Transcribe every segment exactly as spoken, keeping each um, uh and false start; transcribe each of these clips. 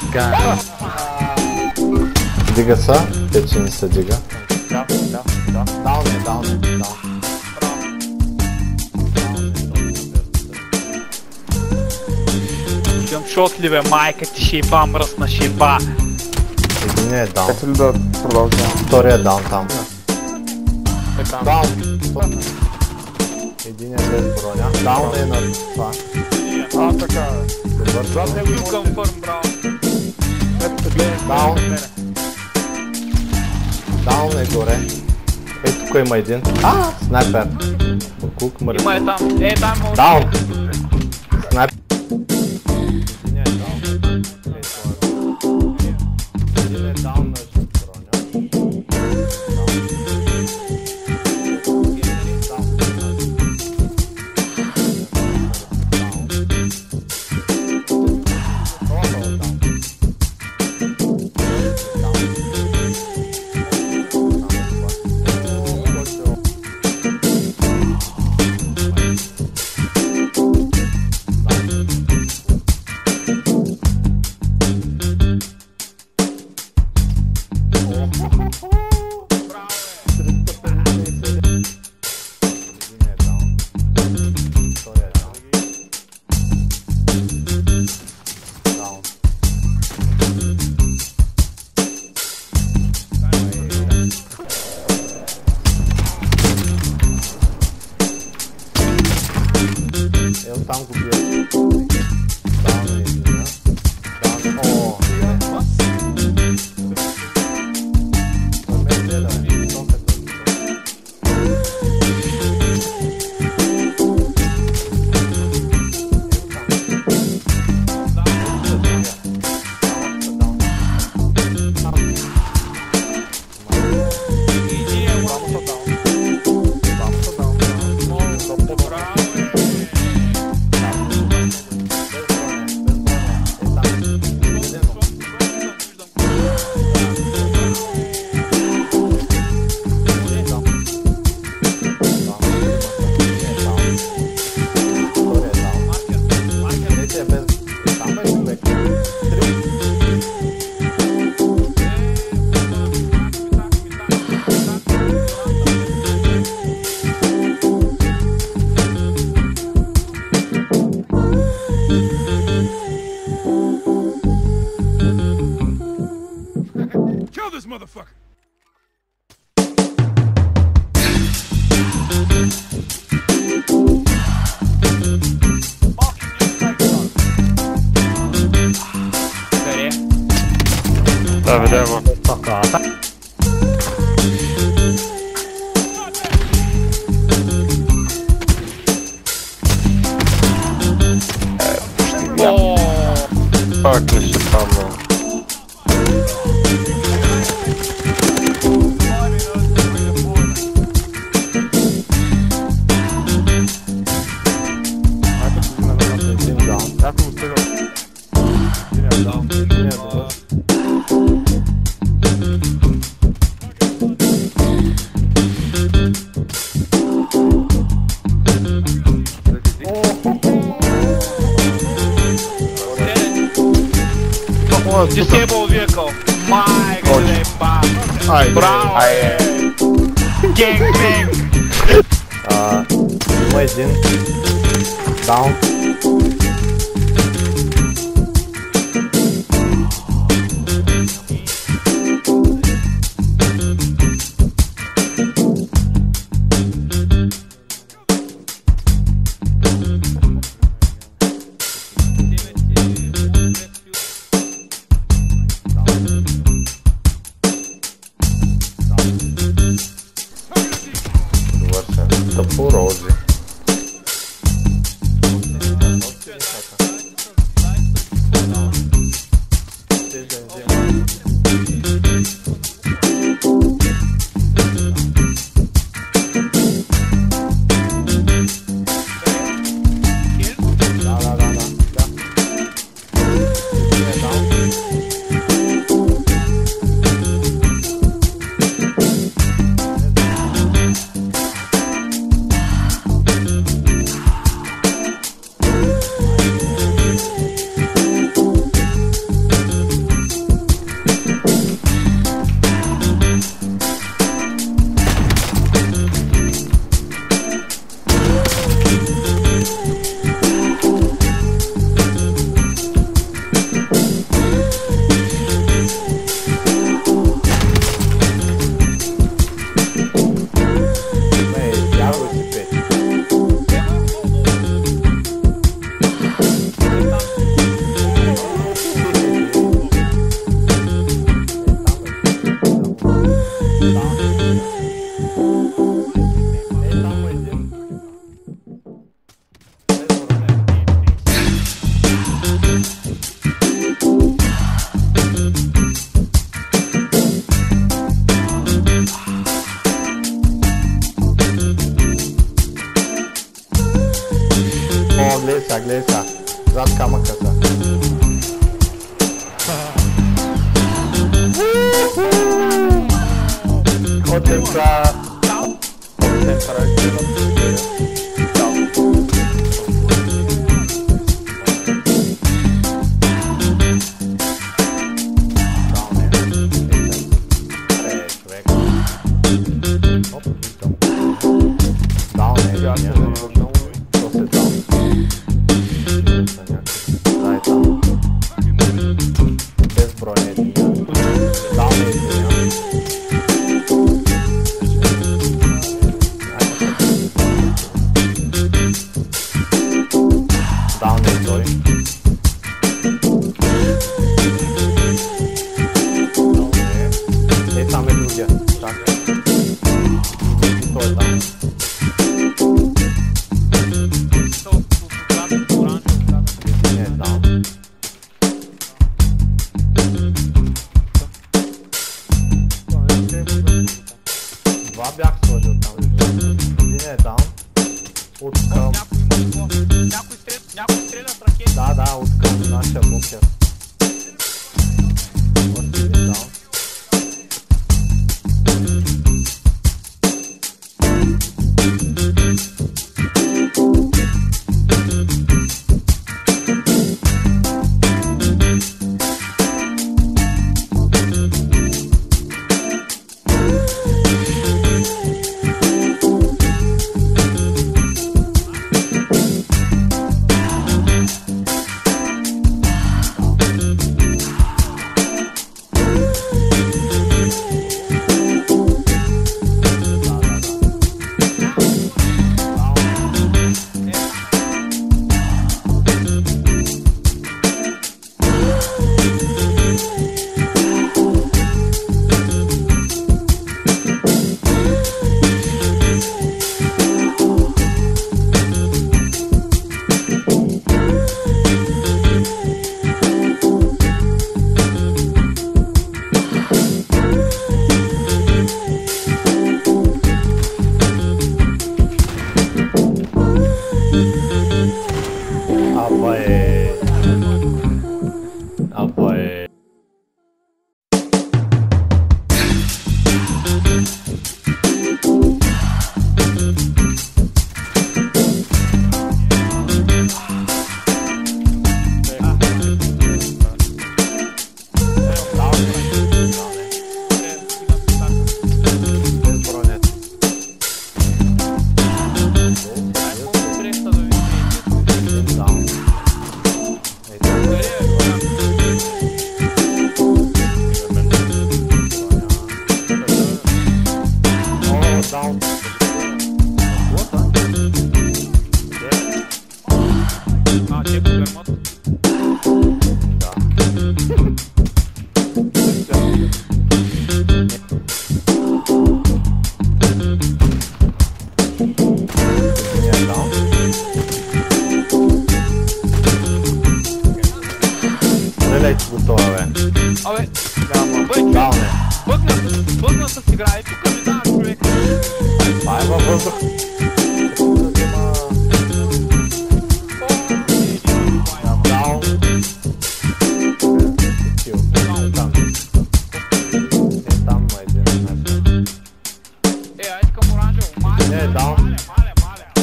Га. Дига са, те че не се дига. Да, да, да. Даун е, даун е, даун. Идем шот ли бе, майка ти шиба, мръсна шиба. Един е даун. Ето ли да продължавам? Втория е даун там. Е там. Даун. Един е без броня. Даун е на това. А, така е. Добър. Зад него има Към фърм, браво. ето те гледам. Даун. Даун е горе. Ето тук има един. А, снайпер. Кук мъртв. Има е там, е там може. Даун. Снайпер. Един е даун. Един е даун на броня. Ето там го бия. Даун е един. Даун. О, Kill this motherfucker! Къде? Да, видямо. така. О, Пак ли ще падна? Един даун. Някой му стига. Един е даун. Един е добър. disable vehicle. Майка ти да е ба. Айде. Браво! Айде. Генг, генг! А, има един. Даун. Добър се. Тъпо рози. Снайперка. Котенка. Това бях сложил там. Един е даун. От към... Някой стреля с ракети. Да, да, от към нашия бункер. Още един даун. Абе, бъгна с играе, тук ми дава човек. Това е във въздух. Даун. Е, там има един. Е, айде към оранжево. Не, даун. Маля, маля.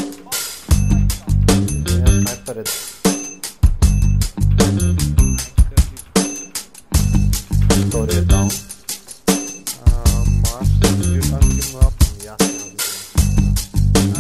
Не, снайпер е. Втори е даун. Аз ще ги напам.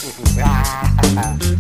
Ah!